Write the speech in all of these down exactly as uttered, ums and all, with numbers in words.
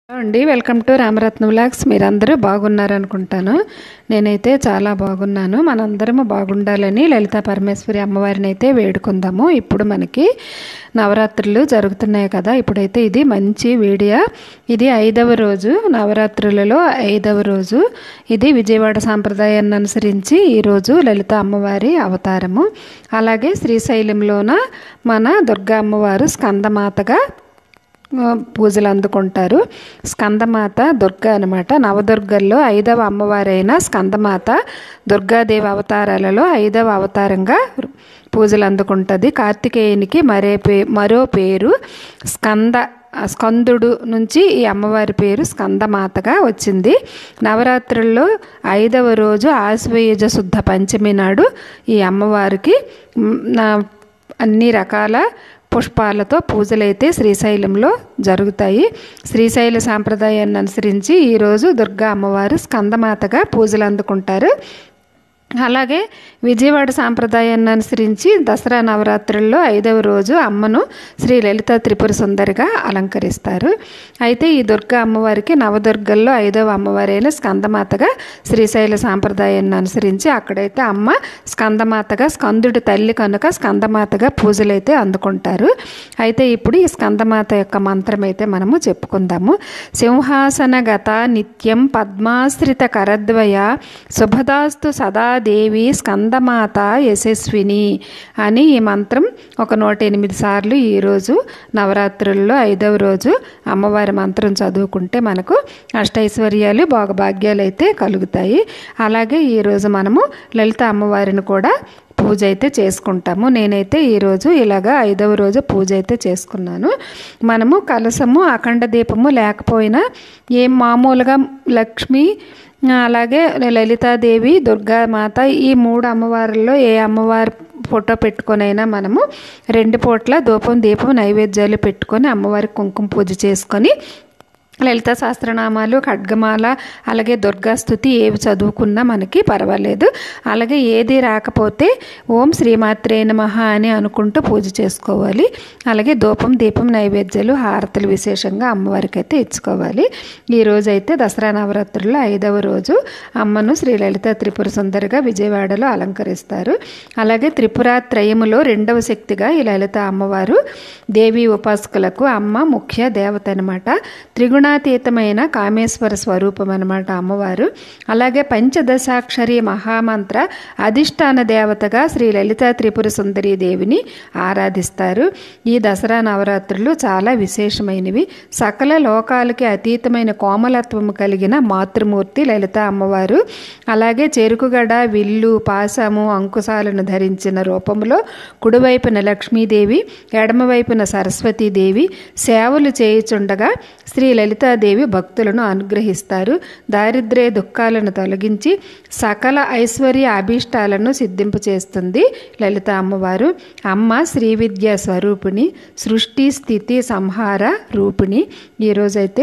అండి welcome to Ramaratna vlogs. మీరందరూ బాగున్నారనుకుంటాను. నేనైతే చాలా బాగున్నాను. మనందరము బాగుండాలని లలితా పరమేశ్వరి అమ్మవారిని అయితే వేడుకుందాము. ఇప్పుడు మనకి నవరాత్రులు జరుగుతున్నాయి కదా, ఇప్పుడైతే ఇది మంచి వీడియో. ఇది ఐదవ రోజు, నవరాత్రులలో ఐదవ రోజు. ఇది విజయవాడ సాంప్రదాయాన్ని అనుసరించి ఈరోజు లలిత అమ్మవారి అవతారము. అలాగే శ్రీశైలంలోన మన దుర్గా అమ్మవారు స్కందమాతగా పూజలు అందుకుంటారు. స్కందమాత దుర్గా అనమాట. నవదుర్గల్లో ఐదవ అమ్మవారైన స్కందమాత దుర్గాదేవి అవతారాలలో ఐదవ అవతారంగా పూజలు అందుకుంటుంది. కార్తికేయునికి మరే పే మరో పేరు స్కంద స్కందుడు నుంచి ఈ అమ్మవారి పేరు స్కందమాతగా వచ్చింది. నవరాత్రుల్లో ఐదవ రోజు ఆశ్వయుజ శుద్ధ పంచమి నాడు ఈ అమ్మవారికి అన్ని రకాల పుష్పాలతో పూజలైతే శ్రీశైలంలో జరుగుతాయి. శ్రీశైల సాంప్రదాయాన్ని అనుసరించి ఈరోజు దుర్గా అమ్మవారు స్కందమాతగా పూజలు అందుకుంటారు. అలాగే విజయవాడ సాంప్రదాయాన్ని అనుసరించి దసరా నవరాత్రుల్లో ఐదవ రోజు అమ్మను శ్రీ లలిత త్రిపుర సుందరిగా అలంకరిస్తారు. అయితే ఈ దుర్గా అమ్మవారికి నవదుర్గల్లో ఐదవ అమ్మవారైన స్కందమాతగా శ్రీశైల సాంప్రదాయాన్ని అనుసరించి అక్కడైతే అమ్మ స్కందమాతగా, స్కందుడి తల్లి కనుక స్కందమాతగా పూజలైతే అందుకుంటారు. అయితే ఇప్పుడు ఈ స్కందమాత యొక్క మంత్రం అయితే మనము చెప్పుకుందాము. సింహాసన గత నిత్యం పద్మాశ్రిత కరద్వయ శుభదాస్తు సదా దేవి స్కందమాత యశస్విని అని ఈ మంత్రం ఒక నూట ఎనిమిది సార్లు ఈరోజు నవరాత్రుల్లో ఐదవ రోజు అమ్మవారి మంత్రం చదువుకుంటే మనకు అష్టైశ్వర్యాలు, భోగభాగ్యాలు అయితే కలుగుతాయి. అలాగే ఈరోజు మనము లలిత అమ్మవారిని కూడా పూజ అయితే చేసుకుంటాము. నేనైతే ఈరోజు ఇలాగా ఐదవ రోజు పూజ అయితే చేసుకున్నాను. మనము కలసము, అఖండ దీపము లేకపోయినా ఏం మామూలుగా లక్ష్మి, అలాగే లలితాదేవి, దుర్గామాత ఈ మూడు అమ్మవారుల్లో ఏ అమ్మవారి ఫోటో పెట్టుకొనైనా మనము రెండు పూట్ల ధూపం, దీపం, నైవేద్యాలు పెట్టుకొని అమ్మవారికి కుంకుమ పూజ చేసుకొని లలిత సహస్రనామాలు, ఖడ్గమాల, అలాగే దుర్గాస్తుతి ఏవి చదువుకున్నా మనకి పర్వాలేదు. అలాగే ఏది రాకపోతే ఓం శ్రీమాత్రే నమః అని అనుకుంటూ పూజ చేసుకోవాలి. అలాగే ధూపం, దీపం, నైవేద్యాలు, హారతులు విశేషంగా అమ్మవారికి అయితే ఇచ్చుకోవాలి. ఈరోజు అయితే దసరా నవరాత్రుల్లో ఐదవ రోజు అమ్మను శ్రీ లలిత త్రిపుర సుందరిగా విజయవాడలో అలంకరిస్తారు. అలాగే త్రిపుర త్రయములో రెండవ శక్తిగా ఈ లలిత అమ్మవారు దేవి ఉపాసకులకు అమ్మ ముఖ్య దేవత అనమాట. త్రిగుణ అతీతమైన కామేశ్వర స్వరూపం అనమాట అమ్మవారు. అలాగే పంచదశాక్షరి మహామంత్ర అధిష్టాన దేవతగా శ్రీ లలిత త్రిపుర సుందరి దేవిని ఆరాధిస్తారు. ఈ దసరా నవరాత్రులు చాలా విశేషమైనవి. సకల లోకాలకి అతీతమైన కోమలత్వము కలిగిన మాతృమూర్తి లలిత అమ్మవారు. అలాగే చెరుకుగడ, విల్లు, పాశము, అంకుశాలను ధరించిన రూపంలో కుడివైపున లక్ష్మీదేవి, ఎడమవైపున సరస్వతీదేవి సేవలు చేయుచుండగా శ్రీ లలితాదేవి భక్తులను అనుగ్రహిస్తారు. దారిద్ర్య దుఃఖాలను తొలగించి సకల ఐశ్వర్య అభీష్టాలను సిద్ధింపు చేస్తుంది లలిత అమ్మవారు. అమ్మ శ్రీ విద్యా స్వరూపిణి, సృష్టి స్థితి సంహార రూపిణి. ఈరోజైతే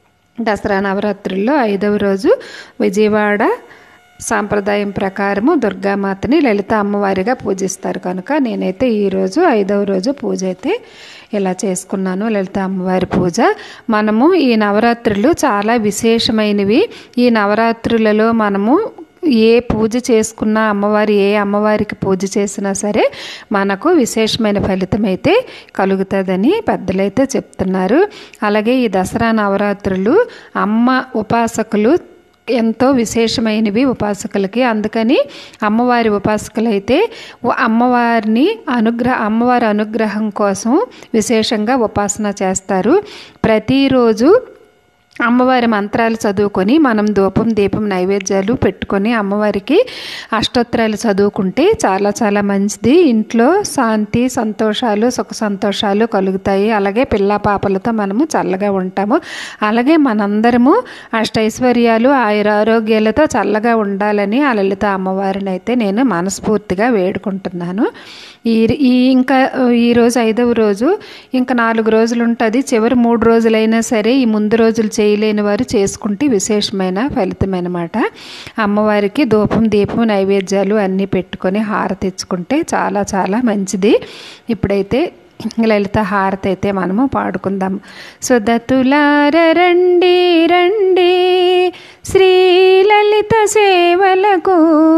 దసరా నవరాత్రుల్లో ఐదవ రోజు విజయవాడ సాంప్రదాయం ప్రకారము దుర్గామాతని లలిత అమ్మవారిగా పూజిస్తారు కనుక నేనైతే ఈరోజు ఐదవ రోజు పూజ అయితే ఇలా చేసుకున్నాను. లలిత అమ్మవారి పూజ మనము ఈ నవరాత్రులు చాలా విశేషమైనవి. ఈ నవరాత్రులలో మనము ఏ పూజ చేసుకున్నా, అమ్మవారి ఏ అమ్మవారికి పూజ చేసినా సరే మనకు విశేషమైన ఫలితం అయితే కలుగుతుందని పెద్దలైతే చెప్తున్నారు. అలాగే ఈ దసరా నవరాత్రులు అమ్మ ఉపాసకులు ఎంతో విశేషమైనవి ఉపాసకులకి. అందుకని అమ్మవారి ఉపాసకులైతే అమ్మవారిని అనుగ్రహ అమ్మవారి అనుగ్రహం కోసం విశేషంగా ఉపాసన చేస్తారు. ప్రతిరోజు అమ్మవారి మంత్రాలు చదువుకొని మనం ధూపం, దీపం, నైవేద్యాలు పెట్టుకొని అమ్మవారికి అష్టోత్తరాలు చదువుకుంటే చాలా చాలా మంచిది. ఇంట్లో శాంతి, సంతోషాలు, సుఖ సంతోషాలు కలుగుతాయి. అలాగే పిల్ల పాపలతో మనము చల్లగా ఉంటాము. అలాగే మనందరము అష్టైశ్వర్యాలు, ఆయురారోగ్యాలతో చల్లగా ఉండాలని ఆ లలిత అమ్మవారిని అయితే నేను మనస్ఫూర్తిగా వేడుకుంటున్నాను. ఈ ఈ ఇంకా ఈరోజు ఐదవ రోజు ఇంకా నాలుగు రోజులు ఉంటుంది. చివరి మూడు రోజులైనా సరే ఈ ముందు రోజులు చేయలేని వారు చేసుకుంటే విశేషమైన ఫలితం అన్నమాట. అమ్మవారికి ధూపం, దీపం, నైవేద్యాలు అన్నీ పెట్టుకొని హారతి ఇచ్చుకుంటే చాలా చాలా మంచిది. ఇప్పుడైతే లలిత హారతి అయితే మనము పాడుకుందాం. సుదతులార రండి రండి శ్రీ లలిత సేవలకు,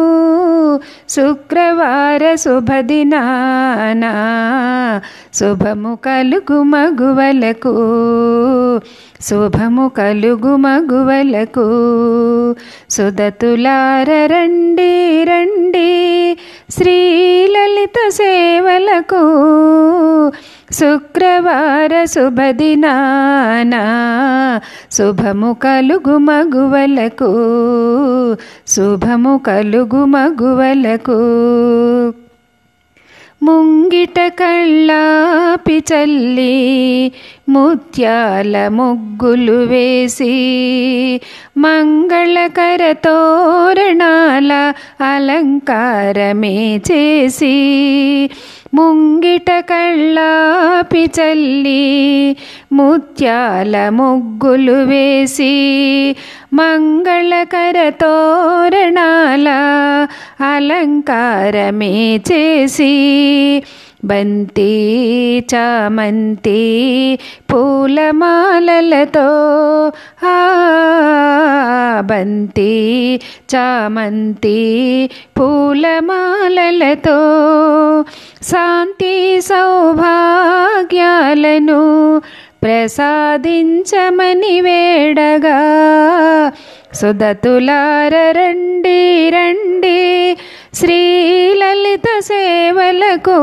శుక్రవార శుభదినాన శుభము కలుగు మగువలకు, శుభము కలుగు మగువలకు. సుదతులార రండి రండి శ్రీ లలిత సేవలకు, శుక్రవార శుభదినాన శుభము కలుగు మగువలకు, శుభము కలుగు మగువలకు. ముంగిట కళ్ళాపి చల్లి ముత్యాల ముగ్గులు వేసి, మంగళకర తోరణాల అలంకారమే చేసి, ముంగిట కళ్ళాపి చల్లి ముత్యాల ముగ్గులు వేసి, మంగళకర తోరణాల అలంకారమే చేసి, బంతి చామంతి పూలమాలలతో, ఆ బంతి చామంతి పూలమాలలతో శాంతి సౌభాగ్యాలను ప్రసాదించమని వేడగా, సుదతులార రండి రండి శ్రీ లలిత సేవలకు,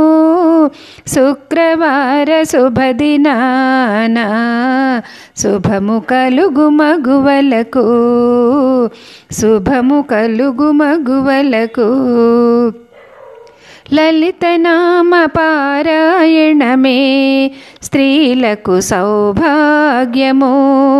శుక్రవార శుభదినాన శుభము కలుగు మగువలకు, శుభము కలుగు మగువలకు. లలిత నామ పారాయణమే స్త్రీలకు సౌభాగ్యము,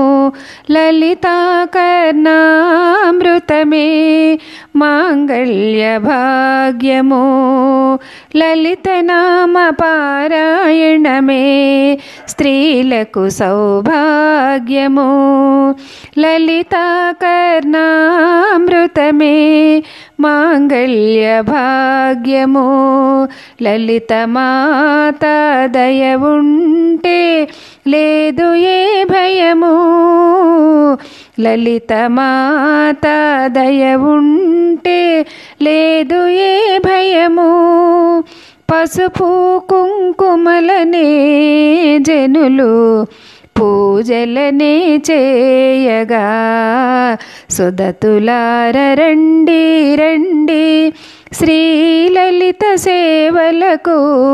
లలితాకర్ణామృతమే మాంగళ్య భాగ్యము, లలిత నామ పారాయణమే స్త్రీలకు సౌభాగ్యము, లలితాకర్ణామృతమే మాంగళ్య భాగ్యము. లలిత మాత దయ ఉంటే లేదు ఏ భయము, లలిత మాత దయ ఉంటే లేదు ఏ భయము. పసుపు కుంకుమలనే జనులు పూజలనే చేయగా, సుదతులార రండి రండి శ్రీ లలిత సేవలకు,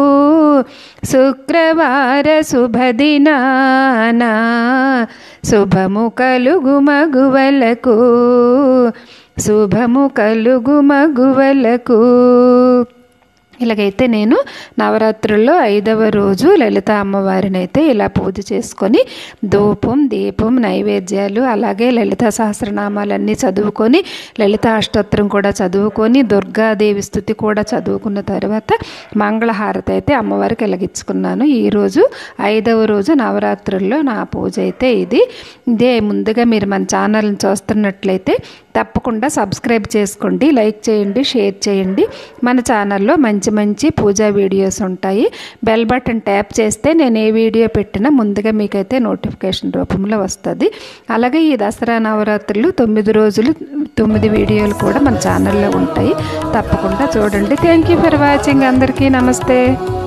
శుక్రవార శుభదినాన శుభము కలుగు మగువలకు, శుభము కలుగు మగువలకు. ఇలాగైతే నేను నవరాత్రుల్లో ఐదవ రోజు లలిత అమ్మవారిని అయితే ఇలా పూజ చేసుకొని ధూపం దీపం నైవేద్యాలు అలాగే లలిత సహస్రనామాలన్నీ చదువుకొని లలిత అష్టోత్తరం కూడా చదువుకొని దుర్గాదేవి స్తుతి కూడా చదువుకున్న తర్వాత మంగళహారతి అయితే అమ్మవారికి వెలిగించుకున్నాను. ఈరోజు ఐదవ రోజు నవరాత్రుల్లో నా పూజ అయితే ఇది. ఇదే ముందుగా మీరు మన ఛానల్ని చూస్తున్నట్లయితే తప్పకుండా సబ్స్క్రైబ్ చేసుకోండి, లైక్ చేయండి, షేర్ చేయండి. మన ఛానల్లో మంచి మంచి పూజా వీడియోస్ ఉంటాయి. బెల్ బటన్ ట్యాప్ చేస్తే నేను ఏ వీడియో పెట్టినా ముందుగా మీకైతే నోటిఫికేషన్ రూపంలో వస్తుంది. అలాగే ఈ దసరా నవరాత్రులు తొమ్మిది రోజులు తొమ్మిది వీడియోలు కూడా మన ఛానల్లో ఉంటాయి. తప్పకుండా చూడండి. Thank you for watching. అందరికీ నమస్తే.